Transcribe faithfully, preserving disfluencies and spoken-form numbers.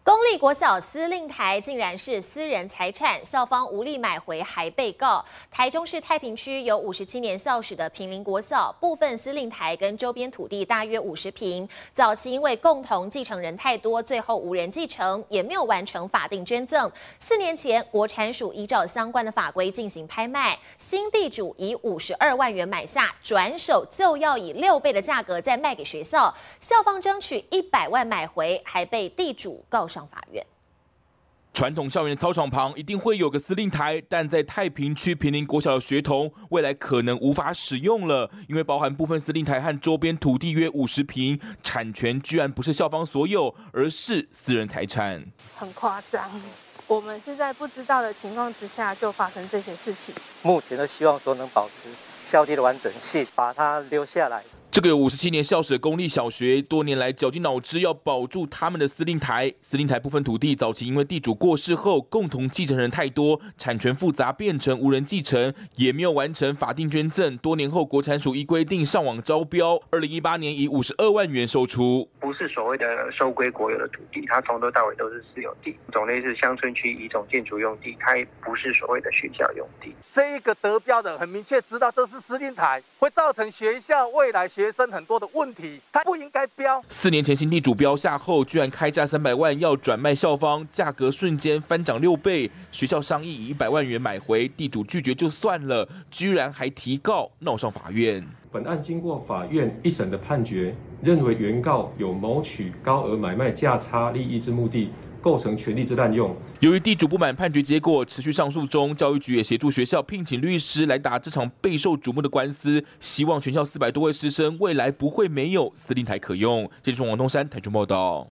公立国小司令台竟然是私人财产，校方无力买回还被告。台中市太平区有五十七年校史的平林国小，部分司令台跟周边土地大约五十坪，早期因为共同继承人太多，最后无人继承，也没有完成法定捐赠。四年前，国产署依照相关的法规进行拍卖，新地主以五十二万元买下，转手就要以六倍的价格再卖给学校，校方争取一百万买回，还被地主告上法院。 传统校园的操场旁一定会有个司令台，但在太平区平林国小的学童未来可能无法使用了，因为包含部分司令台和周边土地约五十坪，产权居然不是校方所有，而是私人财产， 很夸张。我们是在不知道的情况之下就发生这些事情。 目前都希望说能保持校地的完整性，把它留下来。 这个有五十七年校史的公立小学，多年来绞尽脑汁要保住他们的司令台。司令台部分土地早期因为地主过世后，共同继承人太多，产权复杂，变成无人继承，也没有完成法定捐赠。多年后，国产署依规定上网招标，二零一八年以五十二万元售出。 不是所谓的收归国有的土地，它从头到尾都是私有地，种类是乡村区一种建筑用地，它也不是所谓的学校用地。 这一个得标的很明确知道这是司令台，会造成学校未来学生很多的问题，他不应该标。 四年前新地主标下后，居然开价三百万要转卖校方，价格瞬间翻涨六倍。学校商议以一百万元买回，地主拒绝就算了，居然还提告闹上法院。 本案经过法院一审的判决，认为原告有谋取高额买卖价差利益之目的，构成权利之滥用。 由于地主不满判决结果，持续上诉中，教育局也协助学校聘请律师来打这场备受瞩目的官司，希望全校四百多位师生未来不会没有司令台可用。记者王东山台中报道。